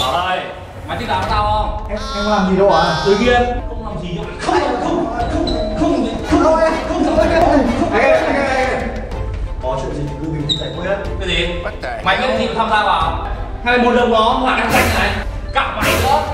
Bảo đây, mày thích làm với tao không? Em làm gì đâu à? Tự nhiên không làm gì đâu. Anh có chuyện gì thì cứ bình tĩnh giải quyết. Cái gì? Mày biết gì tham gia vào? Hay là một lần nó là ăn rảnh này? Cạo mày nữa.